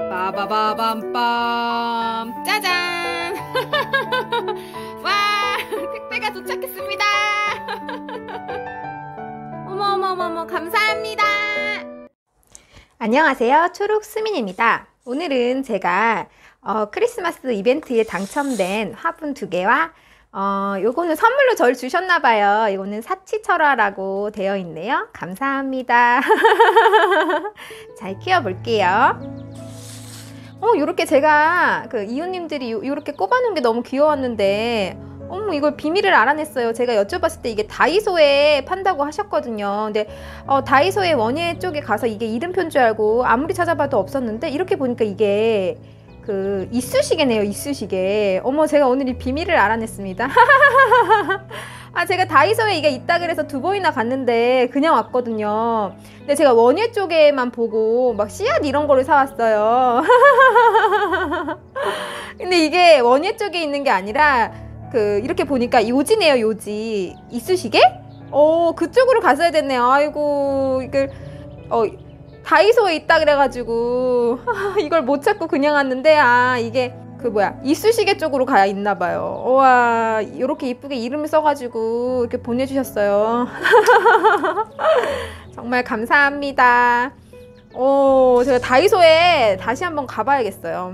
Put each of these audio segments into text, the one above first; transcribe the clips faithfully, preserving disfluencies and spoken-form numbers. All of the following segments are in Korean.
빠바바밤빰 짜잔. 와, 택배가 도착했습니다. 어머어머어머, 감사합니다. 안녕하세요, 초록수민입니다. 오늘은 제가 어, 크리스마스 이벤트에 당첨된 화분 두 개와 어, 요거는 선물로 저를 주셨나봐요. 이거는 사치철화라고 되어 있네요. 감사합니다. 잘 키워볼게요. 어, 요렇게 제가 그 이웃님들이 요, 요렇게 꼽아놓은 게 너무 귀여웠는데, 어머, 이걸 비밀을 알아냈어요. 제가 여쭤봤을 때 이게 다이소에 판다고 하셨거든요. 근데 어, 다이소의 원예 쪽에 가서 이게 이름표인 줄 알고 아무리 찾아봐도 없었는데, 이렇게 보니까 이게 그 이쑤시개네요. 이쑤시개. 어머, 제가 오늘 이 비밀을 알아냈습니다. 아, 제가 다이소에 이게 있다 그래서 두 번이나 갔는데 그냥 왔거든요. 근데 제가 원예 쪽에만 보고 막 씨앗 이런 거를 사왔어요. 근데 이게 원예 쪽에 있는 게 아니라 그 이렇게 보니까 요지네요. 요지. 이쑤시개? 어, 그쪽으로 갔어야 됐네요. 아이고, 이걸 어 다이소에 있다 그래가지고 이걸 못 찾고 그냥 왔는데, 아, 이게 그 뭐야, 이쑤시개 쪽으로 가 있나봐요. 우와, 이렇게 이쁘게 이름을 써가지고 이렇게 보내주셨어요. 정말 감사합니다. 오, 제가 다이소에 다시 한번 가봐야겠어요.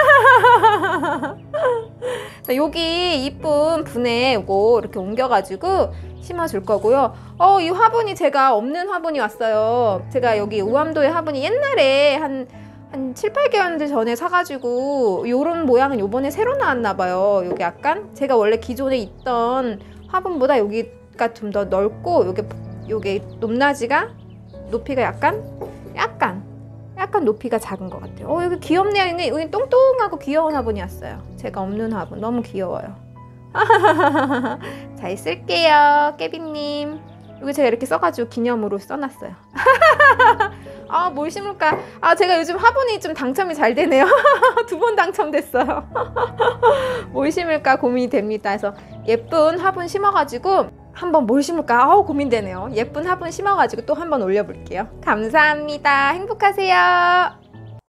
여기 이쁜 분에 요거 이렇게 옮겨가지고 심어줄 거고요. 어, 이 화분이 제가 없는 화분이 왔어요. 제가 여기 우암도의 화분이 옛날에 한 한 칠, 팔 개월 전에 사가지고 요런 모양은 요번에 새로 나왔나봐요. 여기 약간 제가 원래 기존에 있던 화분보다 여기가 좀 더 넓고, 요게 요게 높낮이가 높이가 약간 약간 약간 높이가 작은 것 같아요. 어, 여기 귀엽네요. 여기, 여기 똥똥하고 귀여운 화분이었어요. 제가 없는 화분 너무 귀여워요. 잘 쓸게요, 깨비님. 여기 제가 이렇게 써가지고 기념으로 써놨어요. 아, 뭘 심을까? 아, 제가 요즘 화분이 좀 당첨이 잘 되네요. 두 번 당첨됐어요. 뭘 심을까 고민이 됩니다. 그래서 예쁜 화분 심어가지고 한번 뭘 심을까? 아우, 고민되네요. 예쁜 화분 심어가지고 또 한번 올려볼게요. 감사합니다. 행복하세요.